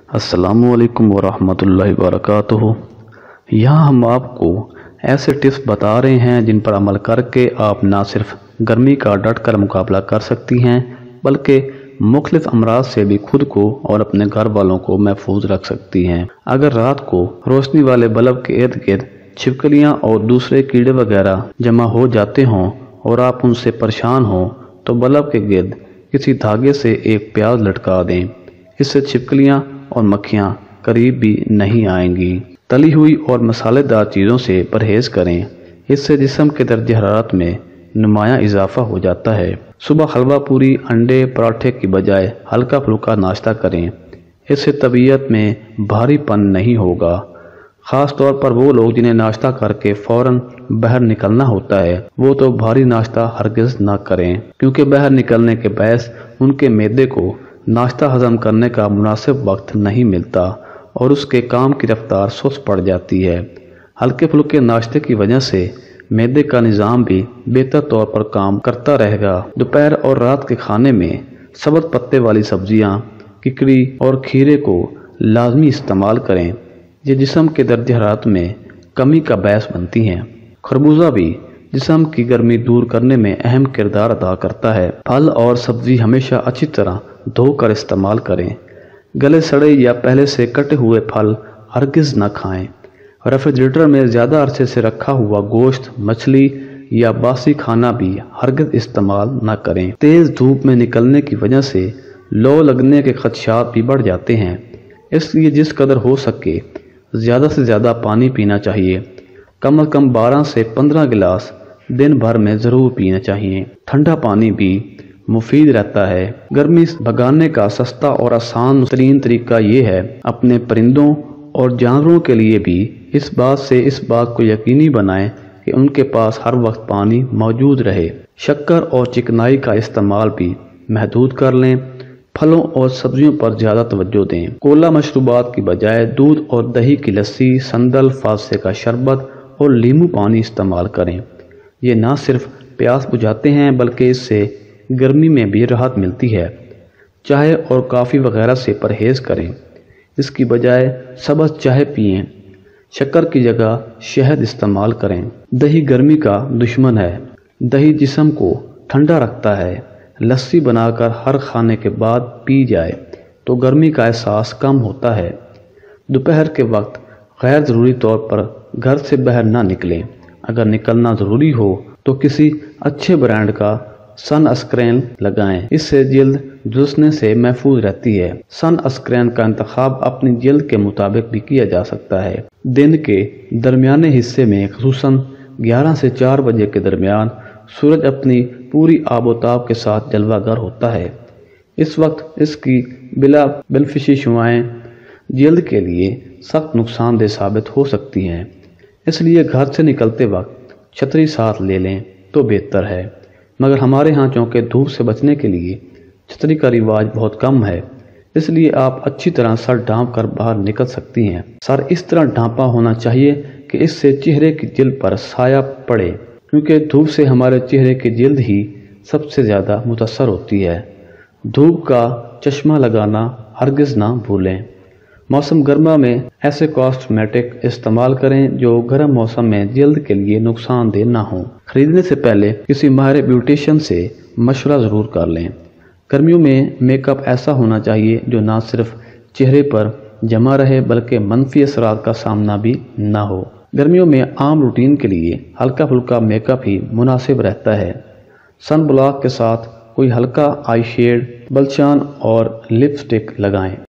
السلام علیکم ورحمۃ اللہ وبرکاتہ۔ یہاں ہم آپ کو ایسے ٹپس بتا رہے ہیں جن پر عمل کر کے آپ نہ صرف گرمی کا ڈٹ کر مقابلہ کر سکتی ہیں بلکہ مختلف امراض سے بھی خود کو اور اپنے گھر والوں کو محفوظ رکھ سکتی ہیں۔ اگر رات کو روشنی والے بلب کے ارد گرد چھپکلیاں اور دوسرے کیڑے وغیرہ جمع ہو جاتے ہوں اور آپ ان سے پریشان ہوں تو بلب کے گرد کسی دھاگے سے ایک پیاز لٹکا دیں۔ اس سے چھپکلیاں اور مکھیاں قریب بھی نہیں آئیں گی۔ تلی ہوئی اور مسالے دار چیزوں سے پرہیز کریں، اس سے جسم کے درجہ حرارت میں نمایاں اضافہ ہو جاتا ہے۔ صبح حلوہ پوری، انڈے، پراٹھے کی بجائے ہلکا پھلکا ناشتہ کریں، اس سے طبیعت میں بھاری پن نہیں ہوگا۔ خاص طور پر وہ لوگ جنہیں ناشتہ کر کے فوراً باہر نکلنا ہوتا ہے وہ تو بھاری ناشتہ ہرگز نہ کریں، کیونکہ باہر نکلنے کے باعث ان کے معدے کو ناشتہ ہضم کرنے کا مناسب وقت نہیں ملتا اور اس کے کام کی رفتار سست پڑ جاتی ہے۔ ہلکے پھلکے ناشتے کی وجہ سے معدے کا نظام بھی بہتر طور پر کام کرتا رہے گا۔ دوپہر اور رات کے کھانے میں سبز پتے والی سبزیاں، ککڑی اور کھیرے کو لازمی استعمال کریں، یہ جسم کے درجہ حرارت میں کمی کا باعث بنتی ہیں۔ خربوزہ بھی جسم کی گرمی دور کرنے میں اہم کردار ادا کرتا ہے۔ پھل اور سبزی ہمیشہ اچھی طرح دھو کر استعمال کریں۔ گلے سڑے یا پہلے سے کٹے ہوئے پھل ہرگز نہ کھائیں۔ ریفریجریٹر میں زیادہ عرصے سے رکھا ہوا گوشت، مچھلی یا باسی کھانا بھی ہرگز استعمال نہ کریں۔ تیز دھوپ میں نکلنے کی وجہ سے لو لگنے کے خدشات بھی بڑھ جاتے ہیں، اس لیے جس قدر ہو سکے زیادہ سے زیادہ پانی پینا چاہیے۔ کم از کم 12 سے 15 گلاس دن بھر میں ضرور پینا چاہیے۔ ٹھنڈا پانی بھی مفید رہتا ہے۔ گرمی بھگانے کا سستا اور آسان ترین طریقہ یہ ہے اپنے پرندوں اور جانوروں کے لیے بھی اس بات کو یقینی بنائیں کہ ان کے پاس ہر وقت پانی موجود رہے۔ شکر اور چکنائی کا استعمال بھی محدود کر لیں۔ پھلوں اور سبزیوں پر زیادہ توجہ دیں۔ کولا مشروبات کی بجائے دودھ اور دہی کی لسی، سندل، فاضے کا شربت اور لیمو پانی استعمال کریں۔ یہ نہ صرف پیاس بجھاتے ہیں بلکہ اس سے گرمی میں بھی راحت ملتی ہے۔ چائے اور کافی وغیرہ سے پرہیز کریں، اس کی بجائے سبز چائے پئیں۔ شکر کی جگہ شہد استعمال کریں۔ دہی گرمی کا دشمن ہے۔ دہی جسم کو ٹھنڈا رکھتا ہے۔ لسی بنا کر ہر کھانے کے بعد پی جائے تو گرمی کا احساس کم ہوتا ہے۔ دوپہر کے وقت غیر ضروری طور پر گھر سے باہر نہ نکلیں۔ اگر نکلنا ضروری ہو تو کسی اچھے برانڈ کا سن اسکرین لگائیں، اس سے جلد جھلسنے سے محفوظ رہتی ہے۔ سن اسکرین کا انتخاب اپنی جلد کے مطابق بھی کیا جا سکتا ہے۔ دن کے درمیانے حصے میں خصوصاً 11 سے 4 بجے کے درمیان سورج اپنی پوری آب و تاب کے ساتھ جلوہ گر ہوتا ہے۔ اس وقت اس کی بنفشی شعاعیں جلد کے لیے سخت نقصان دہ ثابت ہو سکتی ہیں، اس لیے گھر سے نکلتے وقت چھتری ساتھ لے لیں تو بہتر ہے، مگر ہمارے ہاں چونکہ دھوپ سے بچنے کے لیے چھتری کا رواج بہت کم ہے، اس لیے آپ اچھی طرح سر ڈھانپ کر باہر نکل سکتی ہیں۔ سر اس طرح ڈھانپا ہونا چاہیے کہ اس سے چہرے کی جلد پر سایہ پڑے، کیونکہ دھوپ سے ہمارے چہرے کی جلد ہی سب سے زیادہ متاثر ہوتی ہے۔ دھوپ کا چشمہ لگانا ہرگز نہ بھولیں۔ موسم گرما میں ایسے کاسمیٹک استعمال کریں جو گرم موسم میں جلد کے لیے نقصان دہ نہ ہوں۔ خریدنے سے پہلے کسی ماہر بیوٹیشین سے مشورہ ضرور کر لیں۔ گرمیوں میں میک اپ ایسا ہونا چاہیے جو نہ صرف چہرے پر جمع رہے بلکہ منفی اثرات کا سامنا بھی نہ ہو۔ گرمیوں میں عام روٹین کے لیے ہلکا پھلکا میک اپ ہی مناسب رہتا ہے۔ سن بلاک کے ساتھ کوئی ہلکا آئی شیڈ، بلشان اور لپسٹک لگائیں۔